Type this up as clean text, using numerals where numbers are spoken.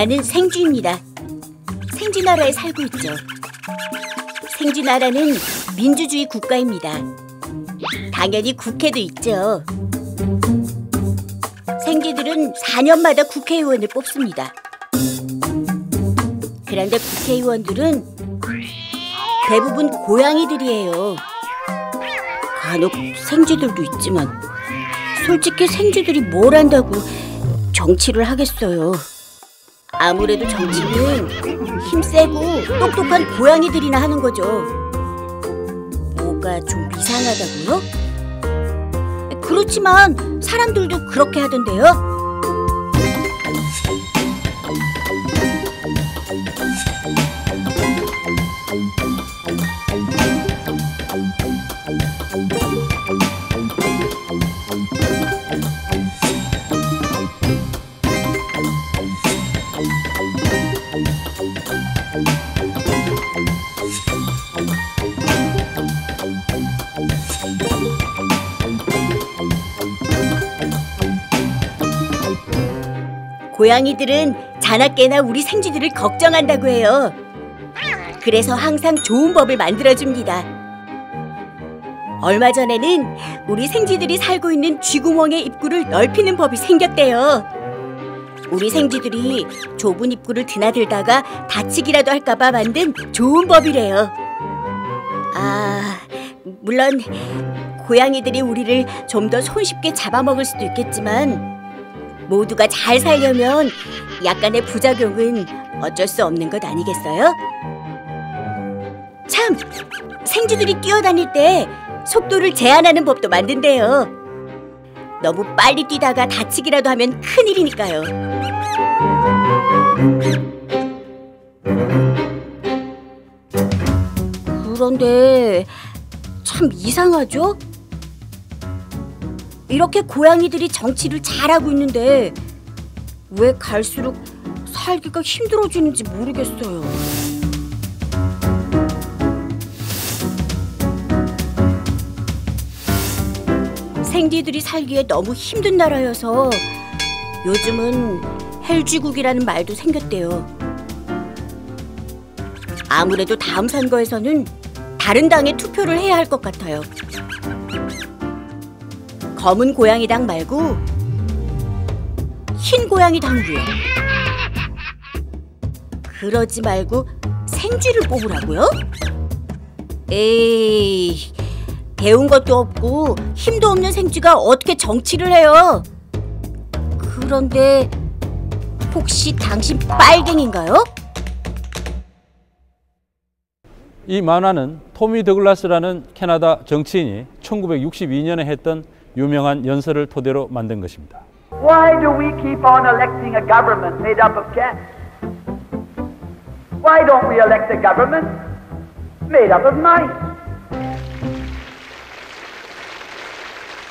나는 생쥐입니다. 생쥐나라에 살고 있죠. 생쥐나라는 민주주의 국가입니다. 당연히 국회도 있죠. 생쥐들은 4년마다 국회의원을 뽑습니다. 그런데 국회의원들은 대부분 고양이들이에요. 간혹 생쥐들도 있지만 솔직히 생쥐들이 뭘 안다고 정치를 하겠어요. 아무래도 정치는 힘세고 똑똑한 고양이들이나 하는 거죠. 뭐가 좀 이상하다고요? 그렇지만 사람들도 그렇게 하던데요. 고양이들은 자나깨나 우리 생쥐들을 걱정한다고 해요. 그래서 항상 좋은 법을 만들어줍니다. 얼마 전에는 우리 생쥐들이 살고 있는 쥐구멍의 입구를 넓히는 법이 생겼대요. 우리 생쥐들이 좁은 입구를 드나들다가 다치기라도 할까봐 만든 좋은 법이래요. 물론 고양이들이 우리를 좀 더 손쉽게 잡아먹을 수도 있겠지만 모두가 잘 살려면 약간의 부작용은 어쩔 수 없는 것 아니겠어요? 참! 생쥐들이 뛰어다닐 때 속도를 제한하는 법도 만든대요. 너무 빨리 뛰다가 다치기라도 하면 큰일이니까요. 그런데 참 이상하죠? 이렇게 고양이들이 정치를 잘하고 있는데 왜 갈수록 살기가 힘들어지는지 모르겠어요. 생쥐들이 살기에 너무 힘든 나라여서 요즘은 헬쥐국이라는 말도 생겼대요. 아무래도 다음 선거에서는 다른 당에 투표를 해야 할 것 같아요. 검은 고양이 당 말고 흰 고양이 당도요. 그러지 말고 생쥐를 뽑으라고요? 에이, 배운 것도 없고 힘도 없는 생쥐가 어떻게 정치를 해요? 그런데 혹시 당신 빨갱인가요? 이 만화는 토미 더글라스라는 캐나다 정치인이 1962년에 했던 유명한 연설을 토대로 만든 것입니다. Why do we keep on electing a government made up of cats? Why don't we elect a government made up of mice?